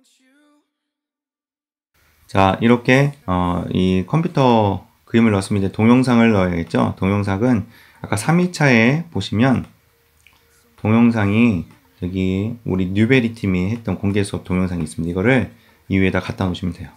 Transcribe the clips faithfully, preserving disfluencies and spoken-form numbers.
자, 이렇게 어, 이 컴퓨터 그림을 넣었으면 이제 동영상을 넣어야겠죠. 동영상은 아까 삼 일차에 보시면 동영상이 여기 우리 뉴베리 팀이 했던 공개 수업 동영상이 있습니다. 이거를 이 위에다 갖다 놓으시면 돼요.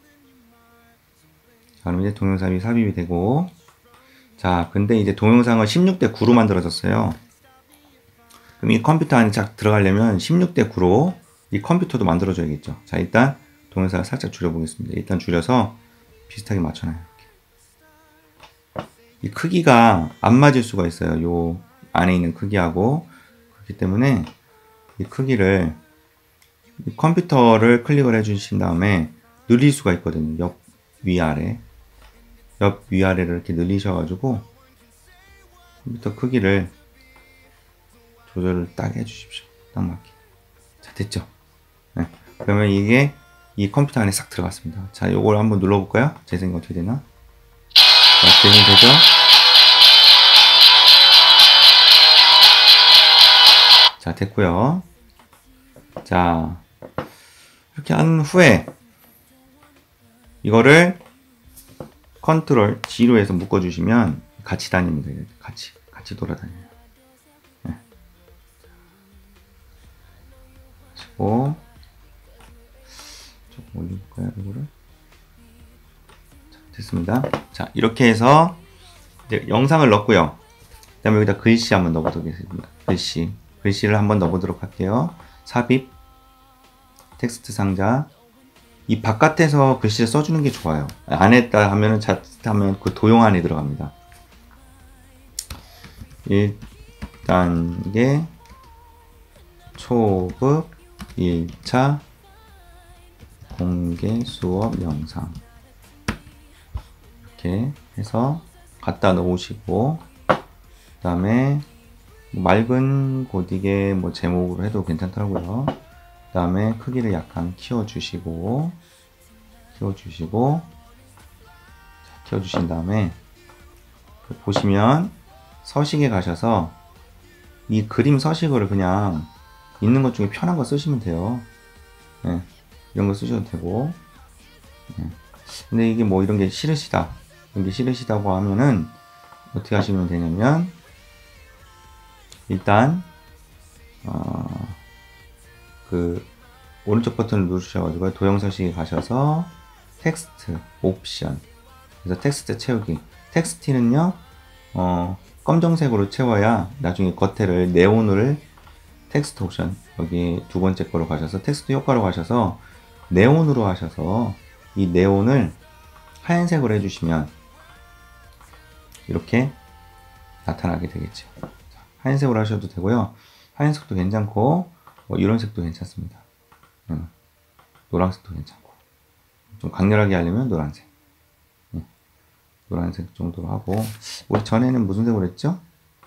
자, 그럼 이제 동영상이 삽입이 되고, 자, 근데 이제 동영상을 십육 대 구로 만들어졌어요. 그럼 이 컴퓨터 안에 쫙 들어가려면 십육 대 구로 이 컴퓨터도 만들어줘야겠죠. 자, 일단 동영상을 살짝 줄여보겠습니다. 일단 줄여서 비슷하게 맞춰놔요. 이렇게. 이 크기가 안 맞을 수가 있어요. 요 안에 있는 크기하고. 그렇기 때문에 이 크기를 이 컴퓨터를 클릭을 해주신 다음에 늘릴 수가 있거든요. 옆 위아래 옆 위아래를 이렇게 늘리셔가지고 컴퓨터 크기를 조절을 딱 해주십시오. 딱 맞게. 자, 됐죠? 네. 그러면 이게 이 컴퓨터 안에 싹 들어갔습니다. 자, 요걸 한번 눌러볼까요? 재생이 어떻게 되나? 자, 재생 되죠? 자, 됐고요. 자, 이렇게 한 후에 이거를 컨트롤 G로 해서 묶어주시면 같이 다닙니다. 같이 같이 돌아다녀요. 네. 그리고 조금 올려볼까요, 이거를? 자, 됐습니다. 자, 이렇게 해서 이제 영상을 넣고요. 그 다음에 여기다 글씨 한번 넣어보도록 하겠습니다. 글씨 글씨를 한번 넣어보도록 할게요. 삽입 텍스트 상자. 이 바깥에서 글씨를 써주는 게 좋아요. 안에다 하면은 자칫하면 그 도형 안에 들어갑니다. 일 단계 초급 일 차 공개 수업 영상 이렇게 해서 갖다 놓으시고, 그 다음에 맑은 고딕의 뭐 제목으로 해도 괜찮더라고요. 그 다음에 크기를 약간 키워주시고 키워주시고 자, 키워주신 다음에 보시면 서식에 가셔서 이 그림 서식을 그냥 있는 것 중에 편한 거 쓰시면 돼요. 네, 이런 거 쓰셔도 되고. 네. 근데 이게 뭐 이런 게 싫으시다 이런 게 싫으시다고 하면은 어떻게 하시면 되냐면 일단 어, 그 오른쪽 버튼을 누르셔가지고 도형 서식에 가셔서 텍스트 옵션, 그래서 텍스트 채우기. 텍스트는요 어, 검정색으로 채워야 나중에 겉에를 네온을 텍스트 옵션 여기 두 번째 거로 가셔서 텍스트 효과로 가셔서 네온으로 하셔서 이 네온을 하얀색으로 해주시면 이렇게 나타나게 되겠죠. 하얀색으로 하셔도 되고요. 하얀색도 괜찮고 뭐 이런 색도 괜찮습니다. 음, 노란색도 괜찮고 좀 강렬하게 하려면 노란색, 음, 노란색 정도로 하고. 우리 전에는 무슨 색으로 했죠?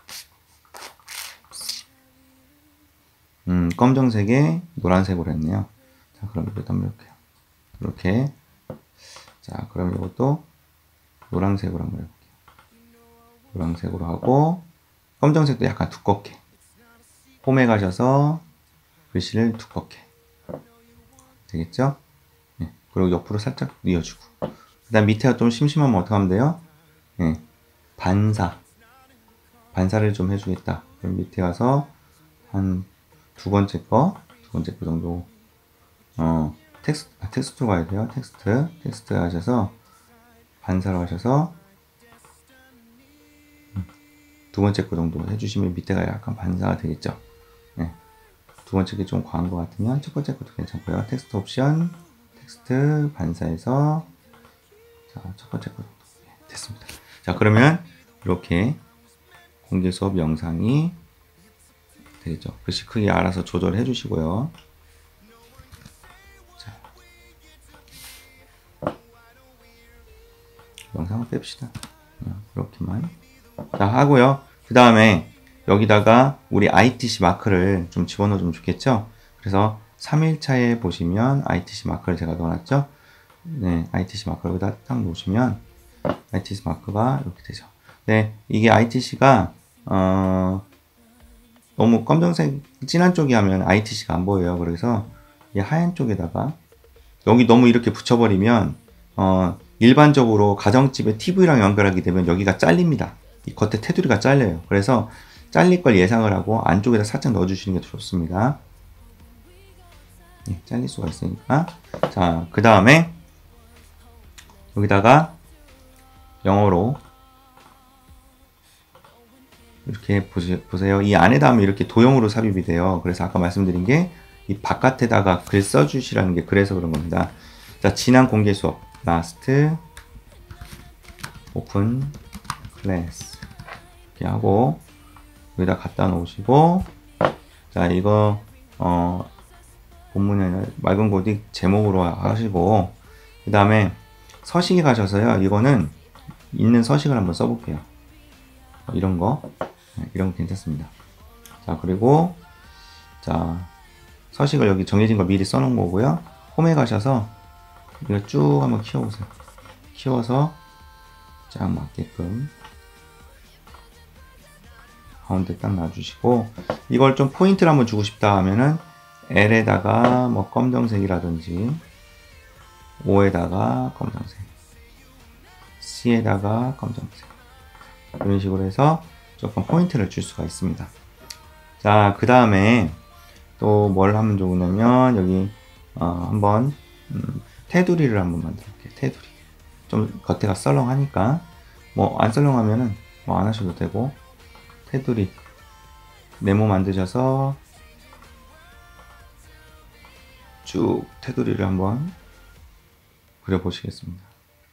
음, 검정색에 노란색으로 했네요. 자, 그럼 이것도 한번 해볼게요. 이렇게. 자, 그럼 이것도 노란색으로 한번 해볼게요. 노란색으로 하고 검정색도 약간 두껍게. 홈에 가셔서 글씨를 두껍게. 되겠죠? 네. 그리고 옆으로 살짝 뉘어주고. 그 다음 밑에가 좀 심심하면 어떻게 하면 돼요? 네. 반사. 반사를 좀 해주겠다. 그럼 밑에 가서 한 두 번째 거, 두 번째 거 정도, 어, 텍스트, 아, 텍스트로 가야 돼요. 텍스트. 텍스트 하셔서 반사로 하셔서 두 번째 거 정도 해주시면 밑에가 약간 반사가 되겠죠. 네. 두 번째 게 좀 과한 것 같으면 첫 번째 것도 괜찮고요. 텍스트 옵션, 텍스트 반사해서 자, 첫 번째 거 네, 됐습니다. 자, 그러면 이렇게 공개 수업 영상이 되겠죠. 글씨 크기 알아서 조절해 주시고요. 자, 영상을 뺍시다. 이렇게만 자 하고요. 그 다음에 여기다가 우리 아이티씨 마크를 좀 집어넣으면 좋겠죠. 그래서 삼 일차에 보시면 아이티씨 마크를 제가 넣어놨죠. 네, 아이티씨 마크를 여기다 딱 놓으시면 아이티씨 마크가 이렇게 되죠. 네, 이게 아이티씨가 어, 너무 검정색 진한 쪽이 하면 아이티씨가 안 보여요. 그래서 이 하얀 쪽에다가 여기 너무 이렇게 붙여버리면 어, 일반적으로 가정집에 티비랑 연결하게 되면 여기가 잘립니다. 이 겉에 테두리가 잘려요. 그래서 잘릴 걸 예상을 하고 안쪽에다 살짝 넣어주시는 게 좋습니다. 예, 잘릴 수가 있으니까. 자, 그 다음에 여기다가 영어로 이렇게 보세요. 이 안에다 하면 이렇게 도형으로 삽입이 돼요. 그래서 아까 말씀드린 게 이 바깥에다가 글 써주시라는 게 그래서 그런 겁니다. 자, 지난 공개 수업 last open class 이렇게 하고 여기다 갖다 놓으시고, 자, 이거 어 본문에 맑은 고딕 제목으로 하시고, 그 다음에 서식에 가셔서요, 이거는 있는 서식을 한번 써볼게요. 이런 거, 이런 거 괜찮습니다. 자, 그리고 자, 서식을 여기 정해진 거 미리 써놓은 거고요. 홈에 가셔서 이거 쭉 한번 키워보세요. 키워서 쫙 맞게끔 가운데 딱 놔주시고, 이걸 좀 포인트를 한번 주고 싶다 하면은 L에다가 뭐 검정색이라든지 O에다가 검정색, C에다가 검정색, 이런 식으로 해서 조금 포인트를 줄 수가 있습니다. 자, 그 다음에 또 뭘 하면 좋으냐면 여기 어, 한번 음, 테두리를 한번 만들어 볼게요. 테두리 좀 겉에가 썰렁하니까 뭐 안 썰렁하면은 뭐 안 하셔도 되고, 테두리 네모 만드셔서 쭉 테두리를 한번 그려보시겠습니다.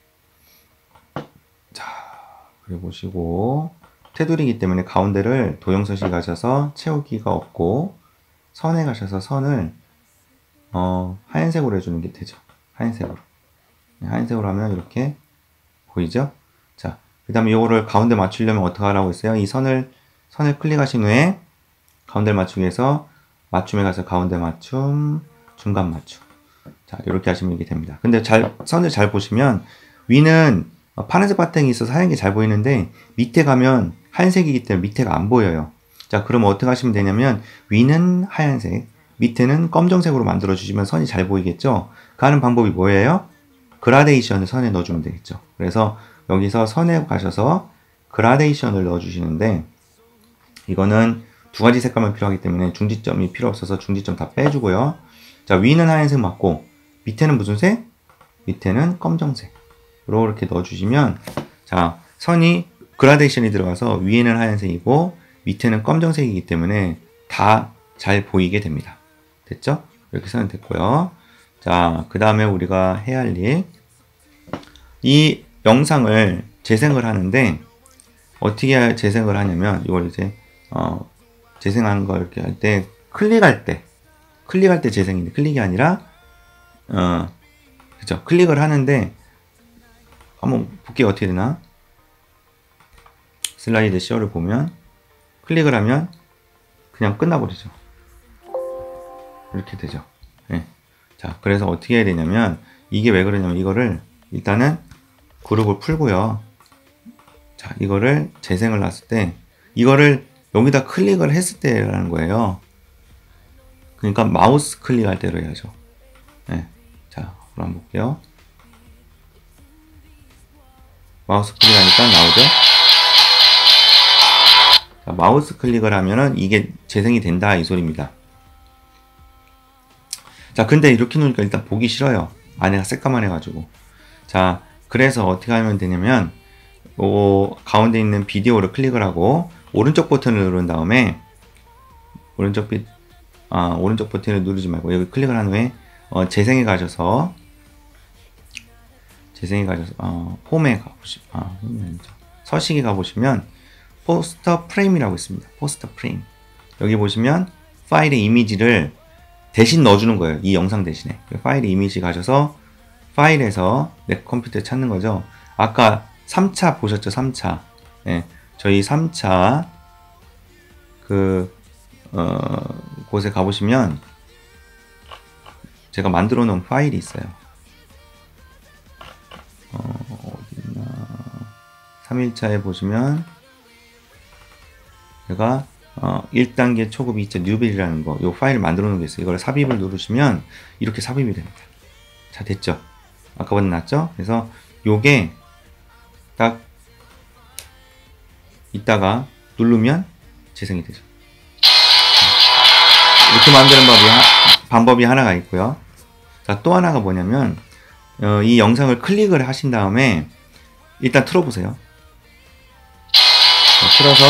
자, 그려보시고, 테두리이기 때문에 가운데를 도형서식 가셔서 채우기가 없고, 선에 가셔서 선을 어, 하얀색으로 해주는 게 되죠. 하얀색으로. 하얀색으로 하면 이렇게 보이죠? 자, 그 다음에 이거를 가운데 맞추려면 어떻게 하라고 했어요? 이 선을, 선을 클릭하신 후에 가운데를 맞추기 위해서 맞춤에 가서 가운데 맞춤, 중간 맞춤. 자, 이렇게 하시면 이게 됩니다. 근데 잘, 선을 잘 보시면 위는 파란색 바탕이 있어서 하얀 게 잘 보이는데 밑에 가면 하얀색이기 때문에 밑에가 안 보여요. 자, 그럼 어떻게 하시면 되냐면 위는 하얀색, 밑에는 검정색으로 만들어 주시면 선이 잘 보이겠죠? 그 하는 방법이 뭐예요? 그라데이션을 선에 넣어주면 되겠죠. 그래서 여기서 선에 가셔서 그라데이션을 넣어주시는데, 이거는 두 가지 색깔만 필요하기 때문에 중지점이 필요 없어서 중지점 다 빼주고요. 자, 위는 하얀색 맞고 밑에는 무슨 색? 밑에는 검정색. 이렇게 넣어주시면, 자, 선이 그라데이션이 들어가서 위에는 하얀색이고 밑에는 검정색이기 때문에 다 잘 보이게 됩니다. 됐죠? 이렇게 쓰면 됐고요. 자, 그 다음에 우리가 해야 할 일, 이 영상을 재생을 하는데 어떻게 재생을 하냐면, 이걸 이제 어, 재생하는 거 이렇게 할 때 클릭할 때 클릭할 때 재생인데, 클릭이 아니라 어, 그죠? 클릭을 하는데 한번 볼게요. 어떻게 되나? 슬라이드 쇼를 보면 클릭을 하면 그냥 끝나버리죠. 이렇게 되죠. 네. 자, 그래서 어떻게 해야 되냐면, 이게 왜 그러냐면 이거를 일단은 그룹을 풀고요. 자, 이거를 재생을 놨을 때 이거를 여기다 클릭을 했을 때라는 거예요. 그러니까 마우스 클릭할 때로 해야죠. 네. 자, 한번 볼게요. 마우스 클릭하니까 나오죠? 자, 마우스 클릭을 하면은 이게 재생이 된다, 이 소리입니다. 자, 근데 이렇게 놓으니까 일단 보기 싫어요. 안에가 새까만 해가지고. 자, 그래서 어떻게 하면 되냐면, 요 가운데 있는 비디오를 클릭을 하고 오른쪽 버튼을 누른 다음에, 오른쪽 비, 아, 오른쪽 버튼을 누르지 말고 여기 클릭을 한 후에 어, 재생에 가셔서 재생에 가셔서 어, 홈에 가보시, 아, 서식에 가보시면 포스터 프레임이라고 있습니다. 포스터 프레임. 여기 보시면 파일의 이미지를 대신 넣어주는 거예요. 이 영상 대신에. 파일의 이미지 가셔서 파일에서 내 컴퓨터에 찾는 거죠. 아까 삼 차 보셨죠? 삼 차. 예, 저희 삼 차 그 어, 곳에 가보시면 제가 만들어 놓은 파일이 있어요. 어, 어디나 삼 일차에 보시면 제가 어, 일 단계 초급 이 차 뉴빌이라는 거, 요 파일을 만들어 놓은 게 있어요. 이걸 삽입을 누르시면 이렇게 삽입이 됩니다. 자, 됐죠? 아까보다 낫죠? 그래서 요게 딱 이따가 누르면 재생이 되죠. 이렇게 만드는 법이 하, 방법이 하나가 있고요. 자, 또 하나가 뭐냐면 어, 이 영상을 클릭을 하신 다음에 일단 틀어보세요. 자, 틀어서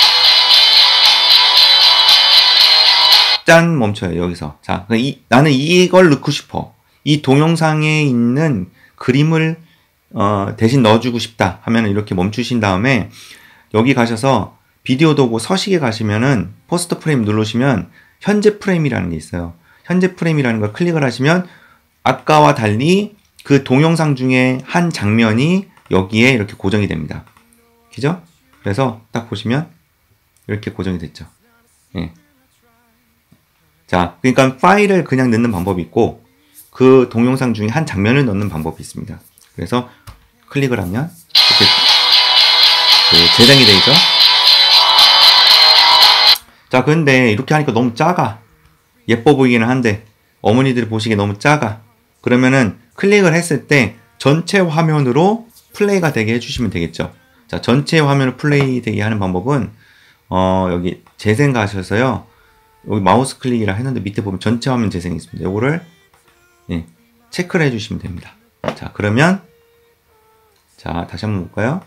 짠 멈춰요. 여기서. 자, 이, 나는 이걸 넣고 싶어. 이 동영상에 있는 그림을 어, 대신 넣어주고 싶다 하면 이렇게 멈추신 다음에 여기 가셔서 비디오 도구 서식에 가시면은 포스트 프레임 누르시면 현재 프레임이라는 게 있어요. 현재 프레임이라는 걸 클릭을 하시면 아까와 달리 그 동영상 중에 한 장면이 여기에 이렇게 고정이 됩니다. 그죠? 그래서 딱 보시면 이렇게 고정이 됐죠. 예. 자, 그러니까 파일을 그냥 넣는 방법이 있고 그 동영상 중에 한 장면을 넣는 방법이 있습니다. 그래서 클릭을 하면 이렇게 그 재생이 되죠. 자, 근데 이렇게 하니까 너무 작아. 예뻐 보이기는 한데 어머니들이 보시기에 너무 작아. 그러면은 클릭을 했을 때 전체 화면으로 플레이가 되게 해주시면 되겠죠. 자, 전체 화면을 플레이 되게 하는 방법은 어, 여기 재생 가셔서요. 여기 마우스 클릭이라 했는데 밑에 보면 전체 화면 재생이 있습니다. 요거를 예, 체크를 해주시면 됩니다. 자, 그러면 자, 다시 한번 볼까요?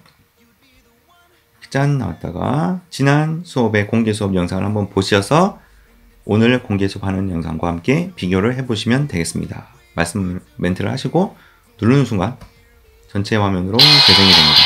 짠 나왔다가 지난 수업의 공개 수업 영상을 한번 보셔서 오늘 공개 수업하는 영상과 함께 비교를 해보시면 되겠습니다. 말씀 멘트를 하시고 누르는 순간 전체 화면으로 재생이 됩니다.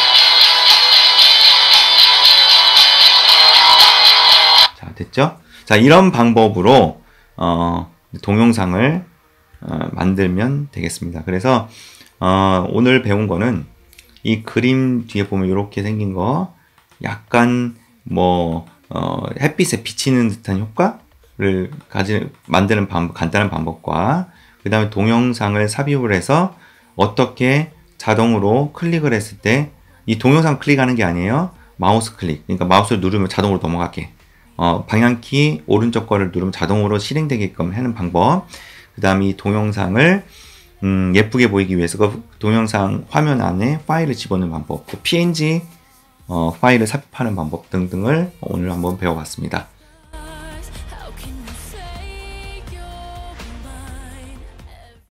자, 됐죠? 자, 이런 방법으로 어, 동영상을 어, 만들면 되겠습니다. 그래서 어, 오늘 배운 거는 이 그림 뒤에 보면 이렇게 생긴 거 약간 뭐 어, 햇빛에 비치는 듯한 효과를 가지 만드는 방법, 간단한 방법과 그 다음에 동영상을 삽입을 해서 어떻게 자동으로 클릭을 했을 때 이 동영상 클릭하는 게 아니에요. 마우스 클릭. 그러니까 마우스를 누르면 자동으로 넘어가게. 어, 방향키 오른쪽 거를 누르면 자동으로 실행되게끔 하는 방법. 그 다음에 이 동영상을 음, 예쁘게 보이기 위해서 그 동영상 화면 안에 파일을 집어넣는 방법, 또 피엔지 어, 파일을 삽입하는 방법 등등을 오늘 한번 배워봤습니다.